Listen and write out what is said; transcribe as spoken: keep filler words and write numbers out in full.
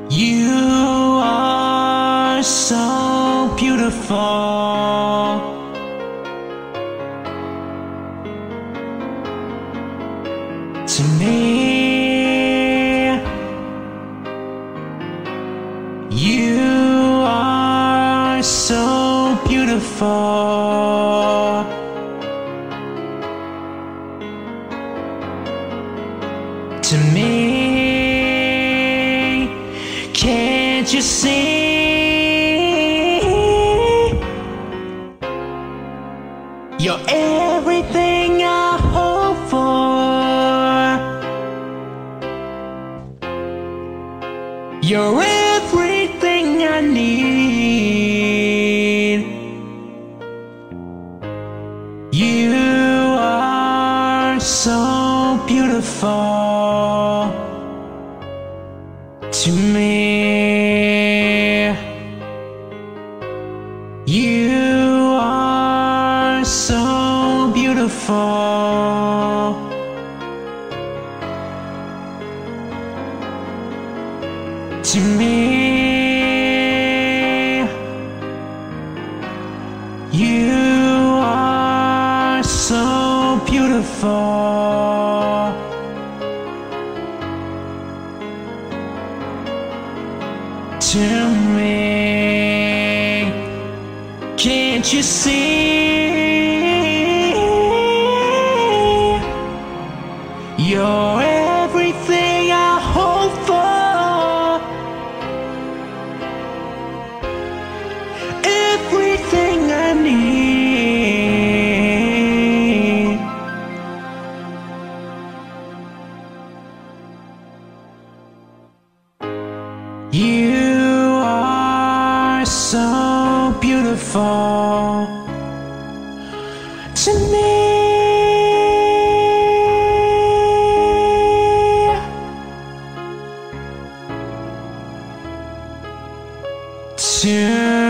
You are so beautiful to me. You are so beautiful to me. Can't you see? You're everything I hope for. You're everything I need. You are so beautiful to me. You are so beautiful to me. You are so beautiful to me. Can't you see? You're everything I hope for, everything I need. You are so beautiful to me. To